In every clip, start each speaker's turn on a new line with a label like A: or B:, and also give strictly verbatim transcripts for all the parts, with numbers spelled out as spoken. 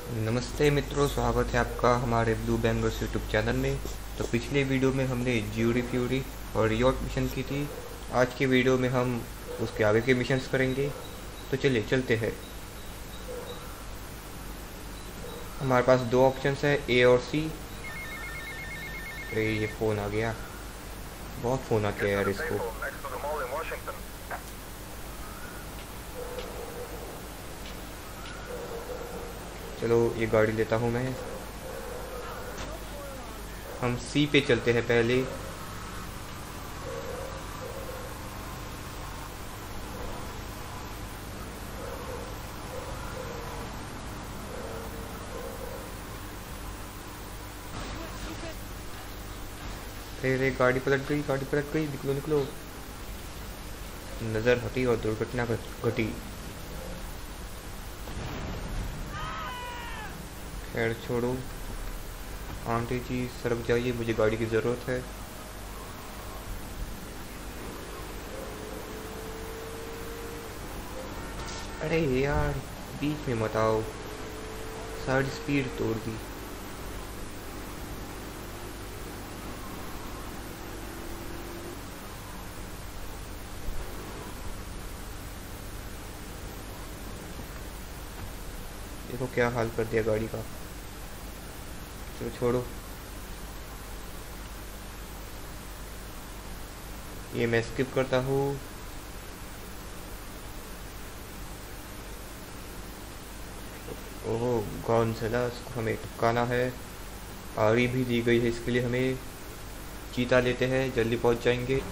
A: नमस्ते मित्रों, स्वागत है आपका हमारे ब्लू बैंगर्स यूट्यूब चैनल में। तो पिछले वीडियो में हमने ज्यूरी फ्यूरी और रियोट मिशन की थी। आज के वीडियो में हम उसके आगे के मिशंस करेंगे। तो चलिए चलते हैं। हमारे पास दो ऑप्शंस है, ए और सी। अरे ये फ़ोन आ गया, बहुत फ़ोन आ गया यार इसको। चलो ये गाड़ी लेता हूँ मैं। हम सी पे चलते हैं पहले। अरे अरे गाड़ी पलट गई, गाड़ी पलट गई, निकलो निकलो। नज़र हटी और दुर्घटना घटी। खैर छोड़ो, आंटी जी सड़क जाइए, मुझे गाड़ी की ज़रूरत है। अरे यार बीच में मत आओ, सारी स्पीड तोड़ दी। देखो क्या हाल कर दिया गाड़ी का। चलो छोड़ो, ये मैं स्किप करता हूँ। ओहो गॉन्ज़ेला, इसको हमें टपकाना है। आरी भी दी गई है इसके लिए हमें। चीता लेते हैं, जल्दी पहुँच जाएंगे।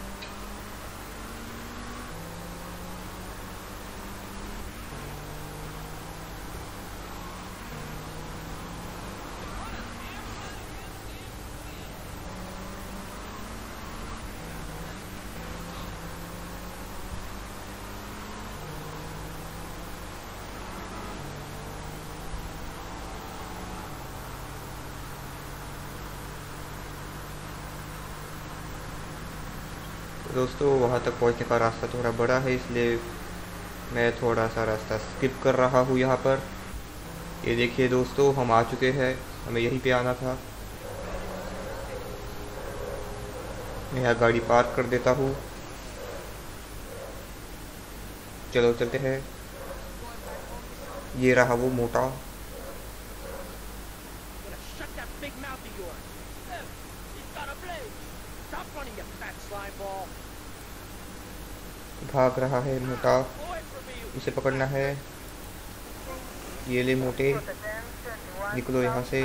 A: दोस्तों वहाँ तक पहुँचने का रास्ता थोड़ा बड़ा है, इसलिए मैं थोड़ा सा रास्ता स्किप कर रहा हूँ यहाँ पर। ये देखिए दोस्तों, हम आ चुके हैं, हमें यहीं पे आना था। मैं यहाँ गाड़ी पार्क कर देता हूँ। चलो चलते हैं। ये रहा वो मोटा। भाग रहा है मोटा, इसे पकड़ना है। ये ले मोटे, निकलो यहाँ से।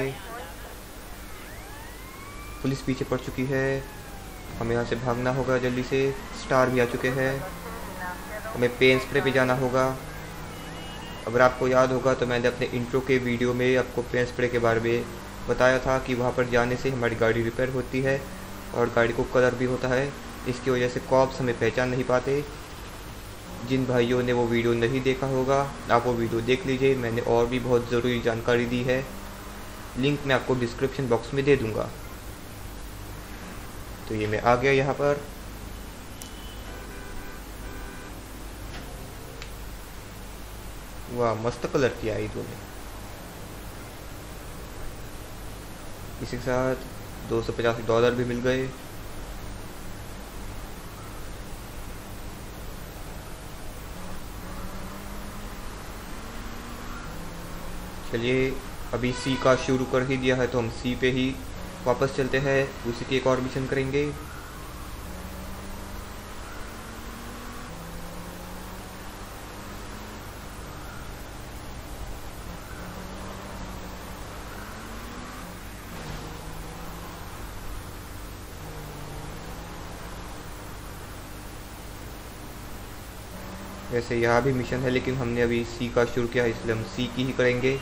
A: पुलिस पीछे पड़ चुकी है, हमें यहाँ से भागना होगा जल्दी से। स्टार भी आ चुके हैं, हमें पेन स्प्रे पे जाना होगा। अगर आपको याद होगा तो मैंने अपने इंट्रो के वीडियो में आपको पेन स्प्रे के बारे में बताया था कि वहाँ पर जाने से हमारी गाड़ी रिपेयर होती है और गाड़ी को कलर भी होता है। इसकी वजह से कॉप्स हमें पहचान नहीं पाते। जिन भाइयों ने वो वीडियो नहीं देखा होगा, आप वो वीडियो देख लीजिए, मैंने और भी बहुत ज़रूरी जानकारी दी है। लिंक मैं आपको डिस्क्रिप्शन बॉक्स में दे दूँगा। तो ये मैं आ गया यहाँ पर। वाह मस्त कलर किया है इन्होंने। इसी के साथ दो सौ पचास डॉलर भी मिल गए। चलिए अभी सी का शुरू कर ही दिया है तो हम सी पे ही वापस चलते हैं, उसी की एक और मिशन करेंगे। वैसे यहाँ भी मिशन है, लेकिन हमने अभी सी का शुरू किया है इसलिए हम सी की ही करेंगे।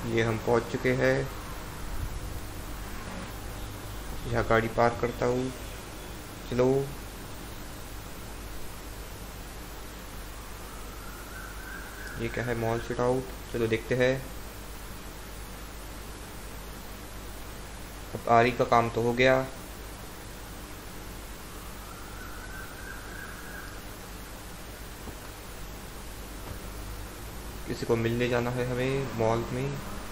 A: ये हम पहुंच चुके हैं। यहाँ गाड़ी पार्क करता हूँ। चलो ये क्या है, मॉल फिट आउट। चलो देखते हैं। अब आरी का काम तो हो गया। किसी को मिलने जाना है हमें मॉल में।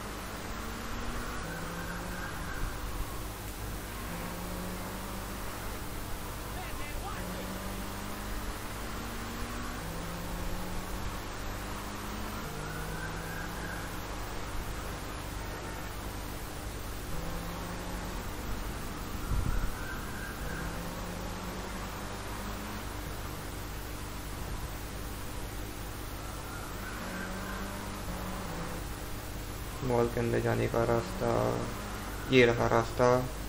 A: मॉल के अंदर जाने का रास्ता ये रहा रास्ता।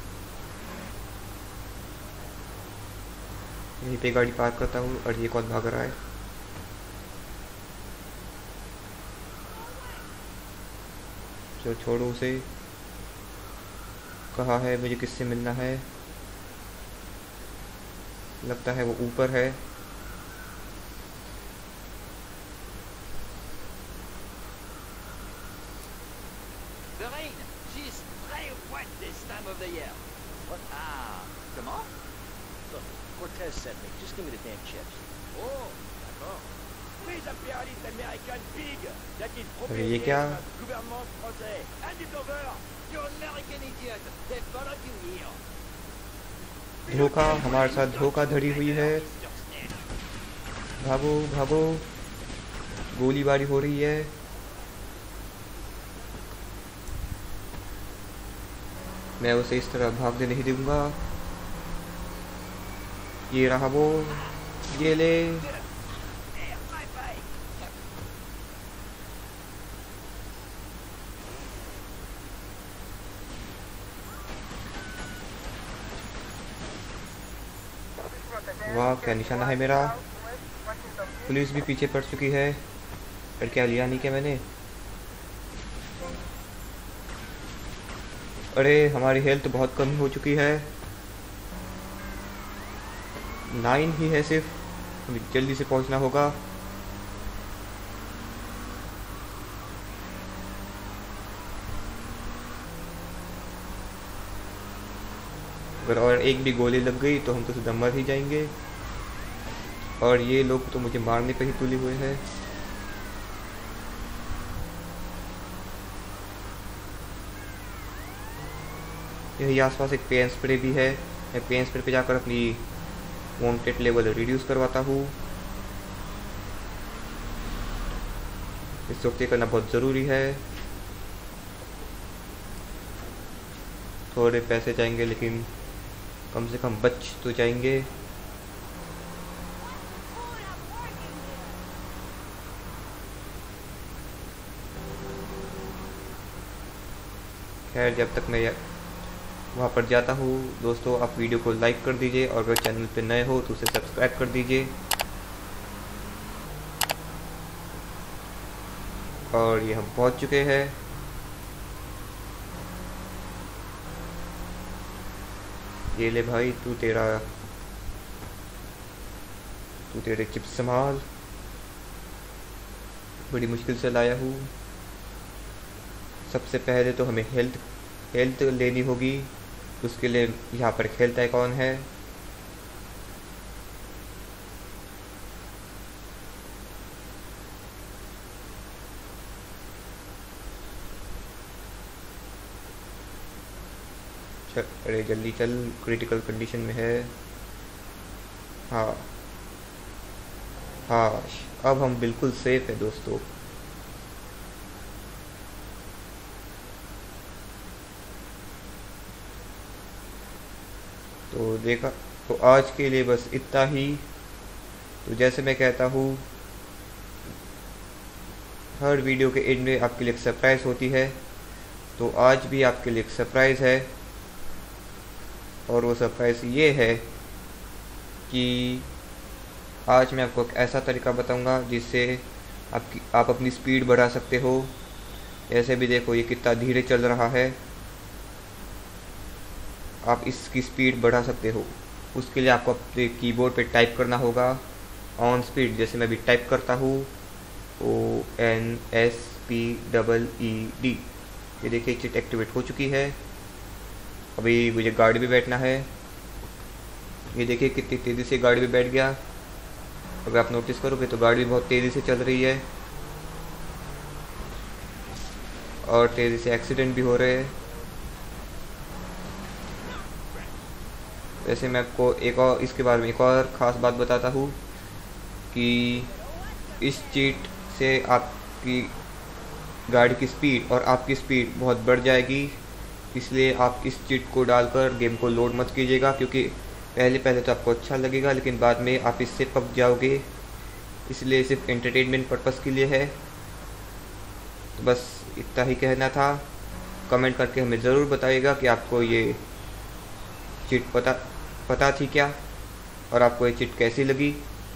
A: यहीं पे गाड़ी पार्क करता हूँ। और ये कौन भाग रहा है? जो छोड़ो उसे। कहाँ है? मुझे किससे मिलना है? लगता है वो ऊपर है।
B: Cortez sent me. Just give me the damn chips. Oh, d'accord. Les impérialistes américains pig. Y a-t-il
A: अरे ये क्या?
B: gouvernement français? Hand it over. You're an American idiot. They followed you here.
A: धोखा, हमारे साथ धोखाधड़ी हुई है। भागो भागो, गोलीबारी हो रही है। मैं उसे इस तरह भागने नहीं दूंगा। ये रहा वो, ये ले। वाह क्या निशाना है मेरा। पुलिस भी पीछे पड़ चुकी है। पर क्या लिया नहीं क्या मैंने? अरे हमारी हेल्थ बहुत कम हो चुकी है। नाइन ही है सिर्फ। हमें जल्दी से पहुंचना होगा। अगर और एक भी गोली लग गई तो हम तो सीधा मर ही जाएंगे। और ये लोग तो मुझे मारने पे ही तुले हुए हैं। यही आसपास एक पेन स्प्रे भी है। मैं पेन स्प्रे पे जाकर अपनी वांटेड लेवल रिड्यूस करवाता हूँ। इस वक्त ये करना बहुत ज़रूरी है। थोड़े पैसे जाएंगे लेकिन कम से कम बच तो जाएंगे। खैर जब तक मैं वहाँ पर जाता हूँ दोस्तों, आप वीडियो को लाइक कर दीजिए और अगर चैनल पे नए हो तो उसे सब्सक्राइब कर दीजिए। और ये हम पहुँच चुके हैं। ये ले भाई, तू तेरा तू तेरे चिप्स संभाल। बड़ी मुश्किल से लाया हूँ। सबसे पहले तो हमें हेल्थ हेल्थ लेनी होगी। उसके लिए यहाँ पर हेल्थ आइकॉन है। चल अरे जल्दी चल, क्रिटिकल कंडीशन में है। हाँ हाँ, अब हम बिल्कुल सेफ है दोस्तों। तो देखा, तो आज के लिए बस इतना ही। तो जैसे मैं कहता हूँ, हर वीडियो के एंड में आपके लिए एक सरप्राइज़ होती है। तो आज भी आपके लिए एक सरप्राइज़ है। और वो सरप्राइज़ ये है कि आज मैं आपको एक ऐसा तरीका बताऊंगा जिससे आपकी आप अपनी स्पीड बढ़ा सकते हो। ऐसे भी देखो ये कितना धीरे चल रहा है। आप इसकी स्पीड बढ़ा सकते हो। उसके लिए आपको अपने कीबोर्ड पे टाइप करना होगा ऑन स्पीड, जैसे मैं भी टाइप करता हूँ O N S P double E D. ये देखिए चिट एक्टिवेट हो चुकी है। अभी मुझे गाड़ी में बैठना है। ये देखिए कितनी तेज़ी से गाड़ी में बैठ गया। अगर आप नोटिस करोगे तो गाड़ी बहुत तेज़ी से चल रही है और तेज़ी से एक्सीडेंट भी हो रहे हैं। वैसे मैं आपको एक और इसके बारे में एक और ख़ास बात बताता हूँ कि इस चीट से आपकी गाड़ी की स्पीड और आपकी स्पीड बहुत बढ़ जाएगी। इसलिए आप इस चीट को डालकर गेम को लोड मत कीजिएगा, क्योंकि पहले पहले तो आपको अच्छा लगेगा लेकिन बाद में आप इससे पक जाओगे। इसलिए सिर्फ एंटरटेनमेंट पर्पज़ के लिए है। तो बस इतना ही कहना था। कमेंट करके हमें ज़रूर बताइएगा कि आपको ये चिट पता पता थी क्या और आपको ये चिट कैसी लगी।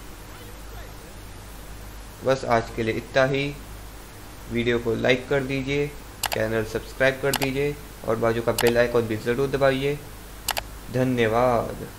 A: बस आज के लिए इतना ही। वीडियो को लाइक कर दीजिए, चैनल सब्सक्राइब कर दीजिए और बाजू का बेल आइकन भी ज़रूर दबाइए। धन्यवाद।